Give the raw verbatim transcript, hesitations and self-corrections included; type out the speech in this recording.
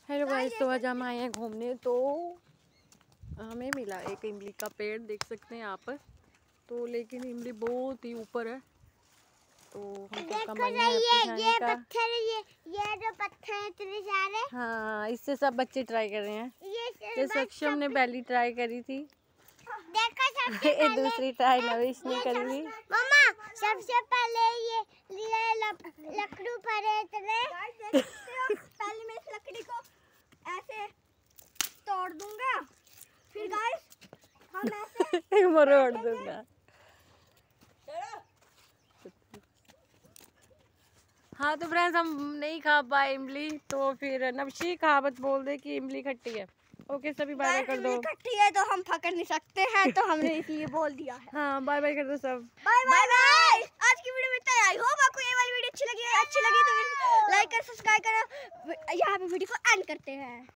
Hello guys, तो आज हम आए हैं घूमने। तो हमें मिला एक इमली का पेड़, देख सकते हैं यहाँ पर। तो लेकिन इमली बहुत ही ऊपर है, तो हमको मन है ये खाने ये का। पत्थर ये ये जो पत्थर है इतने सारे। हाँ, इससे सब बच्चे ट्राई कर रहे हैं। ये ये सक्षम ने पहली ट्राई करी थी। देखो सबसे ये पहले दूसरी ट्राई नविश ने करी थी। मम्मा सबसे पहले ये ये लकड़ी पर इतने पहले मैं इस लकड़ी को ऐसे तोड़ दूंगा, फिर गाइस हम ऐसे मरोड़ दूंगा। हाँ तो फ्रेंड्स, हम नहीं खा पाए इमली, तो फिर नवशी कहावत बोल दे कि इमली खट्टी है। ओके, सभी बाय बाय कर दो। खट्टी है तो हम पकड़ नहीं सकते हैं, तो हमने इसलिए बोल दिया है। हाँ, बाय बाय कर दो सब। Bye bye bye. आज की वीडियो में इतना ही। आई होप आपको ये वाली वीडियो अच्छी लगी है। अच्छी लगी तो लाइक कर, सब्सक्राइब करो। यहाँ पे वीडियो को एंड करते हैं।